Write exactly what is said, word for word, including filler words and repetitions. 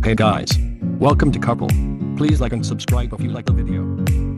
Hey guys, welcome to Couple. Please like and subscribe if you like the video.